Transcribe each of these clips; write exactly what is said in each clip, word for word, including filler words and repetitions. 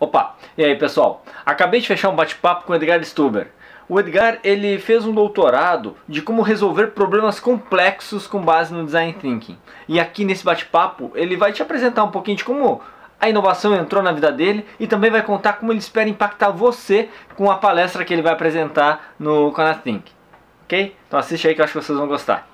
Opa, e aí pessoal? Acabei de fechar um bate-papo com o Edgar Stuber. O Edgar ele fez um doutorado de como resolver problemas complexos com base no Design Thinking. E aqui nesse bate-papo ele vai te apresentar um pouquinho de como a inovação entrou na vida dele e também vai contar como ele espera impactar você com a palestra que ele vai apresentar no Conathink. Ok? Então assiste aí que eu acho que vocês vão gostar.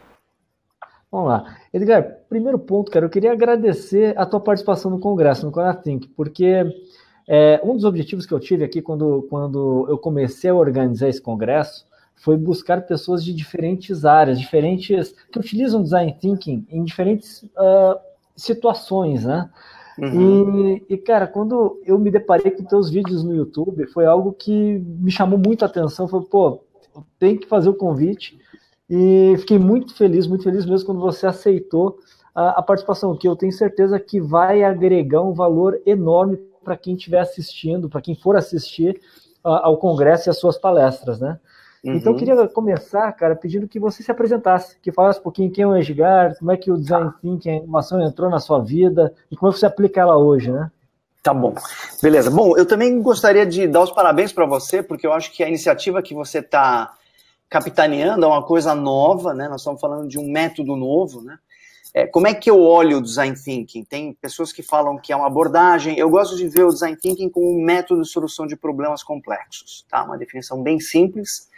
Vamos lá. Edgar, primeiro ponto, cara, eu queria agradecer a tua participação no congresso, no Conathink, porque é, um dos objetivos que eu tive aqui quando, quando eu comecei a organizar esse congresso foi buscar pessoas de diferentes áreas, diferentes, que utilizam Design Thinking em diferentes uh, situações, né? Uhum. E, e, cara, quando eu me deparei com teus vídeos no YouTube, foi algo que me chamou muito a atenção, foi, pô, eu tenho que fazer o convite. E fiquei muito feliz, muito feliz mesmo quando você aceitou a, a participação, que eu tenho certeza que vai agregar um valor enorme para quem estiver assistindo, para quem for assistir uh, ao congresso e às suas palestras, né? Uhum. Então eu queria começar, cara, pedindo que você se apresentasse, que falasse um pouquinho quem é o Edgar, como é que o Design Thinking, a inovação entrou na sua vida e como é que você aplica ela hoje, né? Tá bom, beleza. Bom, eu também gostaria de dar os parabéns para você, porque eu acho que a iniciativa que você está capitaneando é uma coisa nova, né? Nós estamos falando de um método novo, né? É, como é que eu olho o Design Thinking? Tem pessoas que falam que é uma abordagem. Eu gosto de ver o Design Thinking como um método de solução de problemas complexos, tá? Uma definição bem simples.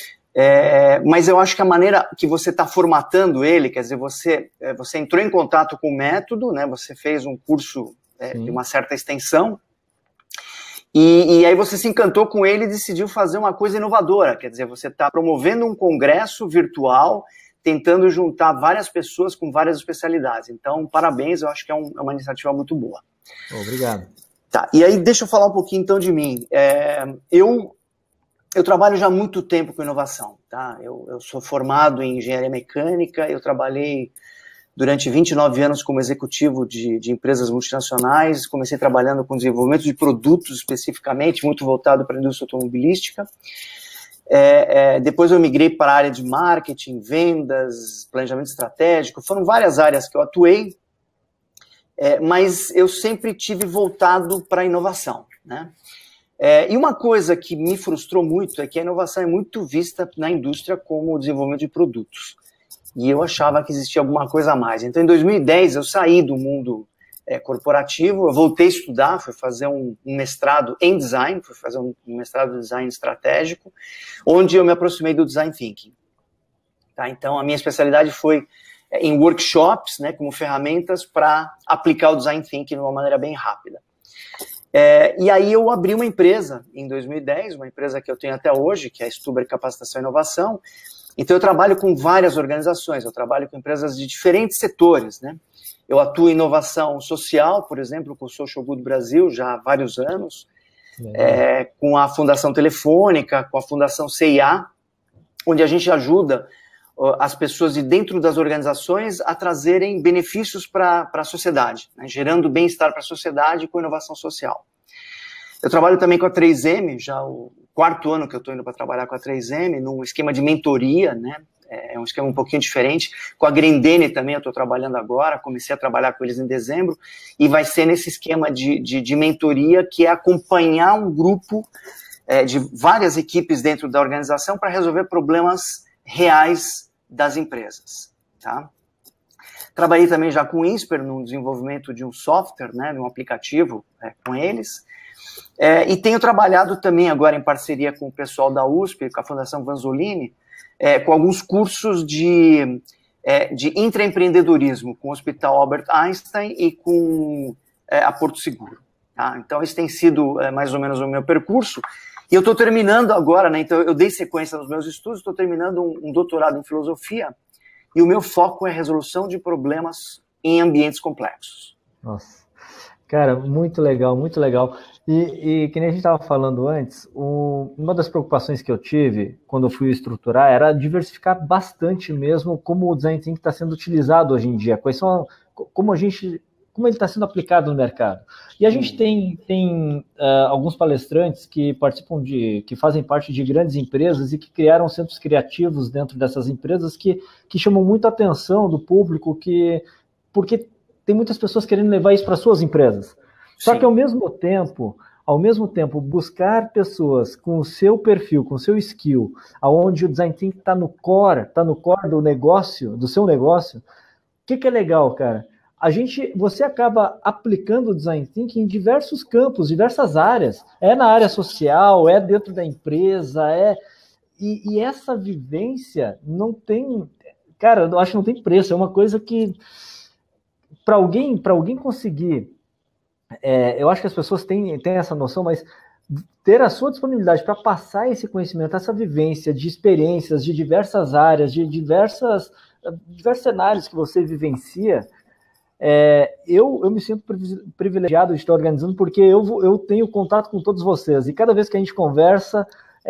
É, mas eu acho que a maneira que você está formatando ele, quer dizer, você, você entrou em contato com o método, né? Você fez um curso é, de uma certa extensão. E, e aí você se encantou com ele e decidiu fazer uma coisa inovadora, quer dizer, você está promovendo um congresso virtual, tentando juntar várias pessoas com várias especialidades. Então, parabéns, eu acho que é, um, é uma iniciativa muito boa. Obrigado. Tá, e aí deixa eu falar um pouquinho então de mim. É, eu, eu trabalho já há muito tempo com inovação, tá? Eu, eu sou formado em engenharia mecânica, eu trabalhei durante vinte e nove anos como executivo de, de empresas multinacionais, comecei trabalhando com desenvolvimento de produtos especificamente, muito voltado para a indústria automobilística. É, é, depois eu migrei para a área de marketing, vendas, planejamento estratégico, foram várias áreas que eu atuei, é, mas eu sempre tive voltado para a inovação, né? É, e uma coisa que me frustrou muito é que a inovação é muito vista na indústria como o desenvolvimento de produtos. E eu achava que existia alguma coisa a mais. Então, em dois mil e dez, eu saí do mundo é, corporativo, eu voltei a estudar, fui fazer um, um mestrado em design, fui fazer um, um mestrado em design estratégico, onde eu me aproximei do design thinking. Tá? Então, a minha especialidade foi é, em workshops, né, como ferramentas para aplicar o design thinking de uma maneira bem rápida. É, e aí eu abri uma empresa em dois mil e dez, uma empresa que eu tenho até hoje, que é a Stuber Capacitação e Inovação. Então, eu trabalho com várias organizações, eu trabalho com empresas de diferentes setores, né? Eu atuo em inovação social, por exemplo, com o Social Good Brasil, já há vários anos, é, com a Fundação Telefônica, com a Fundação C I A, onde a gente ajuda uh, as pessoas de dentro das organizações a trazerem benefícios para a sociedade, né? Gerando bem-estar para a sociedade com inovação social. Eu trabalho também com a três M, já o quarto ano que eu estou indo para trabalhar com a três M, num esquema de mentoria, né? É um esquema um pouquinho diferente. Com a Grendene também eu estou trabalhando agora, comecei a trabalhar com eles em dezembro, e vai ser nesse esquema de, de, de mentoria, que é acompanhar um grupo é, de várias equipes dentro da organização para resolver problemas reais das empresas, tá? Trabalhei também já com o INSPER no desenvolvimento de um software, né, de um aplicativo é, com eles. É, e tenho trabalhado também agora em parceria com o pessoal da U S P, com a Fundação Vanzolini, é, com alguns cursos de, é, de intraempreendedorismo, com o Hospital Albert Einstein e com é, a Porto Seguro. Tá? Então, esse tem sido é, mais ou menos o meu percurso. E eu estou terminando agora, né, então eu dei sequência nos meus estudos, estou terminando um, um doutorado em filosofia, e o meu foco é a resolução de problemas em ambientes complexos. Nossa. Cara, muito legal, muito legal. E, e que nem a gente estava falando antes, o, uma das preocupações que eu tive quando eu fui estruturar era diversificar bastante mesmo como o Design Thinking está sendo utilizado hoje em dia, quais são, como a gente, como ele está sendo aplicado no mercado. E a gente tem, tem uh, alguns palestrantes que participam de, que fazem parte de grandes empresas e que criaram centros criativos dentro dessas empresas que, que chamam muito a atenção do público, que, porque tem muitas pessoas querendo levar isso para suas empresas. Só Sim. que ao mesmo tempo, ao mesmo tempo, buscar pessoas com o seu perfil, com o seu skill, aonde o design thinking está no core, está no core do negócio, do seu negócio, o que, que é legal, cara? A gente, você acaba aplicando o design thinking em diversos campos, diversas áreas. É na área social, é dentro da empresa, é e, e essa vivência não tem, cara, eu acho que não tem preço. É uma coisa que para alguém, para alguém conseguir, é, eu acho que as pessoas têm, têm essa noção, mas ter a sua disponibilidade para passar esse conhecimento, essa vivência de experiências de diversas áreas, de diversas, diversos cenários que você vivencia. É, eu, eu me sinto privilegiado de estar organizando porque eu, eu tenho contato com todos vocês e cada vez que a gente conversa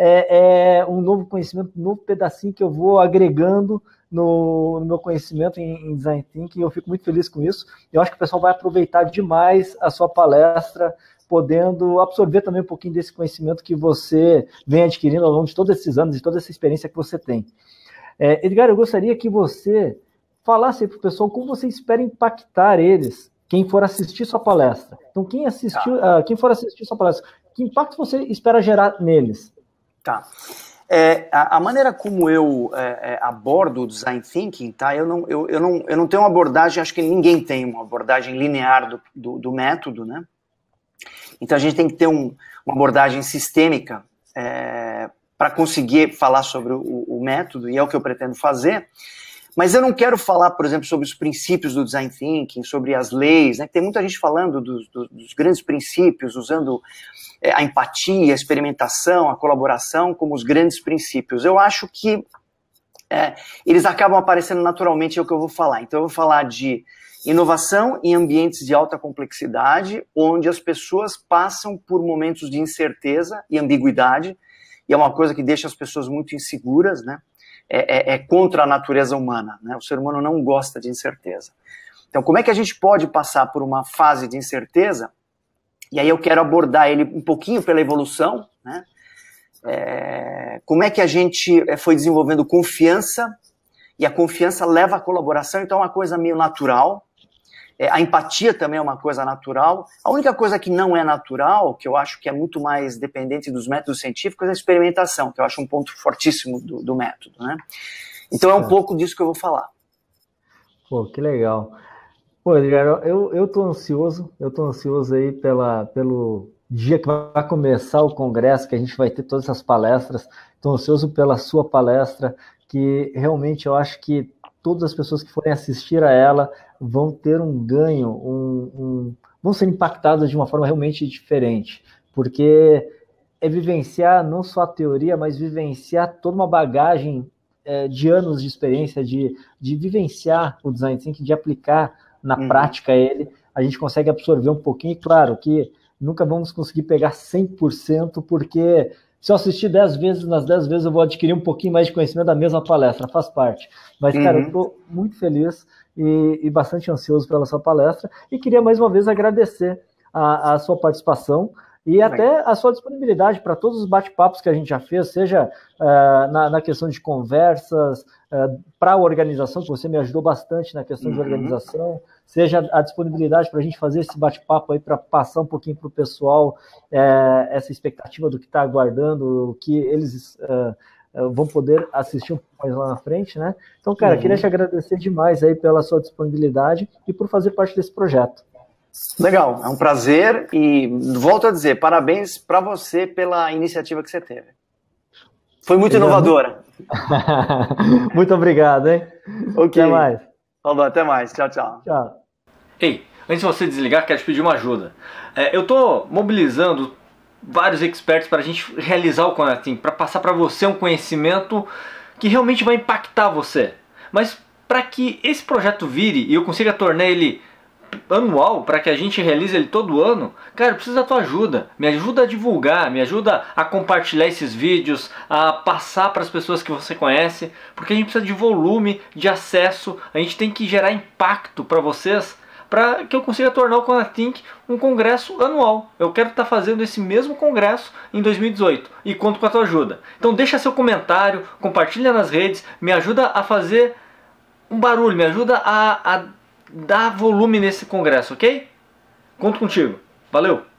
é, é um novo conhecimento, um novo pedacinho que eu vou agregando no, no meu conhecimento em, em Design Thinking e eu fico muito feliz com isso. Eu acho que o pessoal vai aproveitar demais a sua palestra, podendo absorver também um pouquinho desse conhecimento que você vem adquirindo ao longo de todos esses anos e toda essa experiência que você tem. É, Edgar, eu gostaria que você falasse para o pessoal como você espera impactar eles, quem for assistir sua palestra. Então, quem, assistiu, tá. uh, quem for assistir sua palestra, que impacto você espera gerar neles? Tá. É, a, a maneira como eu é, é, abordo o Design Thinking, tá? Eu não, eu, eu, não, eu não tenho uma abordagem, acho que ninguém tem uma abordagem linear do, do, do método, né? Então, a gente tem que ter um, uma abordagem sistêmica é, para conseguir falar sobre o, o método, e é o que eu pretendo fazer. Mas eu não quero falar, por exemplo, sobre os princípios do Design Thinking, sobre as leis, né? Tem muita gente falando dos, dos, dos grandes princípios, usando é, a empatia, a experimentação, a colaboração como os grandes princípios. Eu acho que é, eles acabam aparecendo naturalmente, é o que eu vou falar. Então eu vou falar de inovação em ambientes de alta complexidade, onde as pessoas passam por momentos de incerteza e ambiguidade, e é uma coisa que deixa as pessoas muito inseguras, né? É, é, é contra a natureza humana, né? O ser humano não gosta de incerteza. Então, como é que a gente pode passar por uma fase de incerteza? E aí eu quero abordar ele um pouquinho pela evolução, né? É, como é que a gente foi desenvolvendo confiança, e a confiança leva à colaboração, então é uma coisa meio natural. É, a empatia também é uma coisa natural. A única coisa que não é natural, que eu acho que é muito mais dependente dos métodos científicos, é a experimentação, que eu acho um ponto fortíssimo do, do método, né? Então é um é. pouco disso que eu vou falar. Pô, que legal. Pô, Edgar, eu, eu tô ansioso, eu tô ansioso aí pela, pelo dia que vai começar o congresso, que a gente vai ter todas essas palestras. Tô ansioso pela sua palestra, que realmente eu acho que todas as pessoas que forem assistir a ela vão ter um ganho, um, um, vão ser impactadas de uma forma realmente diferente, porque é vivenciar não só a teoria, mas vivenciar toda uma bagagem é, de anos de experiência, de, de vivenciar o Design Thinking, de aplicar na uhum. prática ele, a gente consegue absorver um pouquinho, e claro que nunca vamos conseguir pegar cem por cento, porque se eu assistir dez vezes, nas dez vezes eu vou adquirir um pouquinho mais de conhecimento da mesma palestra, faz parte. Mas, cara, uhum. eu estou muito feliz e, e bastante ansioso pela sua palestra e queria mais uma vez agradecer a, a sua participação e Bem. até a sua disponibilidade para todos os bate-papos que a gente já fez, seja uh, na, na questão de conversas, uh, para a organização, que você me ajudou bastante na questão uhum. de organização, seja a disponibilidade para a gente fazer esse bate-papo aí para passar um pouquinho para o pessoal é, essa expectativa do que está aguardando, o que eles uh, uh, vão poder assistir um pouco mais lá na frente, né? Então, cara, uhum. queria te agradecer demais aí pela sua disponibilidade e por fazer parte desse projeto. Legal, é um prazer e volto a dizer, parabéns para você pela iniciativa que você teve. Foi muito inovadora. Muito obrigado, hein? Ok. Até mais. Falou, até mais. Tchau, tchau. Tchau. Ei, antes de você desligar, quero te pedir uma ajuda. É, eu estou mobilizando vários experts para a gente realizar o Conathink, para passar para você um conhecimento que realmente vai impactar você. Mas para que esse projeto vire e eu consiga tornar ele anual, para que a gente realize ele todo ano, cara, eu preciso da tua ajuda. Me ajuda a divulgar, me ajuda a compartilhar esses vídeos, a passar para as pessoas que você conhece, porque a gente precisa de volume, de acesso, a gente tem que gerar impacto para vocês, para que eu consiga tornar o Conathink um congresso anual. Eu quero estar fazendo esse mesmo congresso em dois mil e dezoito e conto com a tua ajuda. Então deixa seu comentário, compartilha nas redes, me ajuda a fazer um barulho, me ajuda a, a dar volume nesse congresso, ok? Conto contigo. Valeu!